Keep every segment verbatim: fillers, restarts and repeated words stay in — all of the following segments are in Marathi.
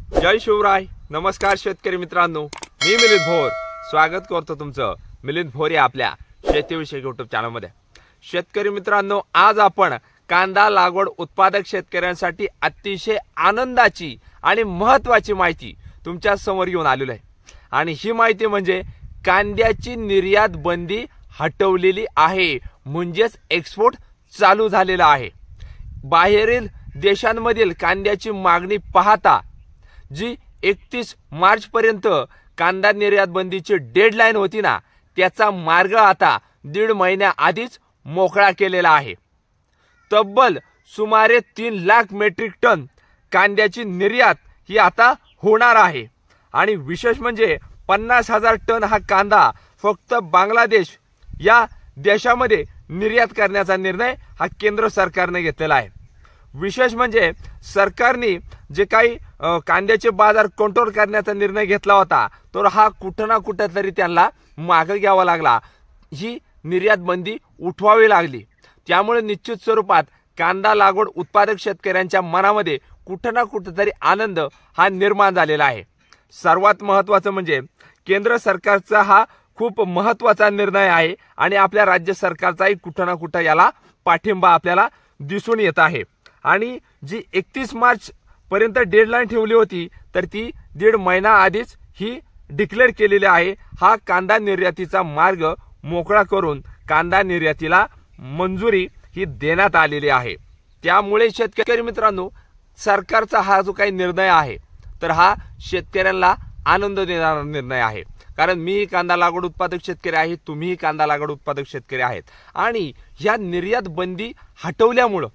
जय शिवराय. नमस्कार शेतकरी मित्रांनो, मी मिलिंद भोर स्वागत करतो तुमचं मिलिंद भोर या आपल्या शेतीविषयक युट्यूब चॅनल मध्ये. शेतकरी मित्रांनो, आज आपण कांदा लागवड उत्पादक शेतकऱ्यांसाठी अतिशय आनंदाची आणि महत्त्वाची माहिती तुमच्या समोर घेऊन आलेलो आहे. आणि ही माहिती म्हणजे कांद्याची निर्यात बंदी हटवलेली आहे, म्हणजेच एक्सपोर्ट चालू झालेला आहे. बाहेरील देशांमधील कांद्याची मागणी पाहता जी एकतीस मार्च पर्यंत कांदा निर्यात बंदीची डेडलाईन होती ना, त्याचा मार्ग आता दीड महिन्या आधीच मोकळा केलेला आहे. तब्बल सुमारे तीन लाख मेट्रिक टन कांद्याची निर्यात ही आता होणार आहे. आणि विशेष म्हणजे पन्नास हजार टन हा कांदा फक्त बांगलादेश या देशामध्ये निर्यात करण्याचा निर्णय हा केंद्र सरकारने घेतलेला आहे. विशेष म्हणजे सरकारने जे काही कांद्याचे बाजार कंट्रोल करण्याचा निर्णय घेतला होता, तर हा कुठं ना कुठं तरी त्यांना मागे घ्यावा लागला. ही निर्यात बंदी उठवावी लागली. त्यामुळे निश्चित स्वरूपात कांदा लागवड उत्पादक शेतकऱ्यांच्या मनामध्ये कुठं ना कुठं तरी आनंद हा निर्माण झालेला आहे. सर्वात महत्त्वाचं म्हणजे केंद्र सरकारचा हा खूप महत्त्वाचा निर्णय आहे आणि आपल्या राज्य सरकारचाही कुठं ना कुठं याला पाठिंबा आपल्याला दिसून येत आहे. आणि जी एकतीस मार्च पर्यंत डेडलाईन ठेवली होती, तर ती दीड महिना आधीच ही डिक्लेअर केलेली आहे. हा कांदा निर्यातीचा मार्ग मोकळा करून कांदा निर्यातीला मंजुरी ही देण्यात आलेली आहे. त्यामुळे शेतकरी मित्रांनो, सरकारचा हा जो काही निर्णय आहे, तर हा शेतकऱ्यांना आनंद देणारा निर्णय आहे. कारण मी कांदा लागवड उत्पादक शेतकरी आहे, तुम्हीही कांदा लागवड उत्पादक शेतकरी आहेत. आणि या निर्यात बंदी हटवल्यामुळं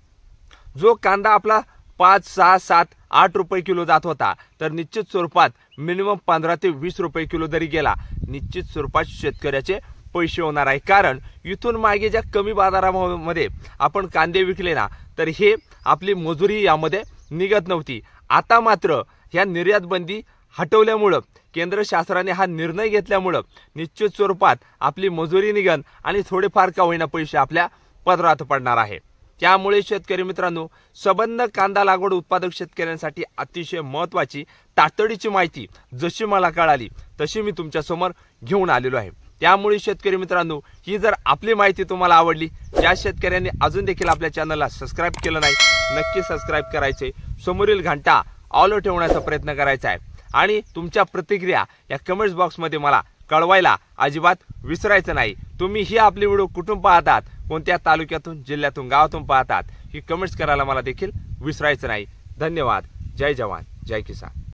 जो कांदा आपला पाच सहा सात आठ रुपये किलो जात होता, तर निश्चित स्वरूपात मिनिमम पंधरा ते वीस रुपये किलो जरी गेला, निश्चित स्वरूपात शेतकऱ्याचे पैसे होणार आहे. कारण इथून मागे ज्या कमी बाजारामध्ये आपण कांदे विकले ना, तर हे आपली मजुरी यामध्ये निघत नव्हती. आता मात्र ह्या निर्यात बंदी हटवल्यामुळं, केंद्र शासनाने हा निर्णय घेतल्यामुळं निश्चित स्वरूपात आपली मजुरी निघन आणि थोडेफार का होईना पैसे आपल्या पदरात पडणार आहे. त्यामुळे शेतकरी मित्रांनो, संबंध कांदा लागवड उत्पादक शेतकऱ्यांसाठी अतिशय महत्त्वाची तातडीची माहिती जशी मला कळाली तशी मी तुमच्या समोर घेऊन आलेलो आहे. त्यामुळे शेतकरी मित्रांनो, ही जर आपली माहिती तुम्हाला आवडली, ज्या शेतकऱ्यांनी अजून देखील आपल्या चॅनलला सबस्क्राईब केलं नाही, नक्की सबस्क्राईब करायचे, समोरील घंटा ऑल ठेवण्याचा प्रयत्न करायचा आहे. आणि तुमच्या प्रतिक्रिया या कमेंट्स बॉक्समध्ये मला कळवायला अजिबात विसरायचं नाही. तुम्ही ही आपली व्हिडिओ कुठून पाहतात, कोणत्या तालुक्यातून, जिल्ह्यातून, गावातून पाहतात, ही कमेंट्स करायला मला देखील विसरायचं नाही. धन्यवाद. जय जवान, जय किसान.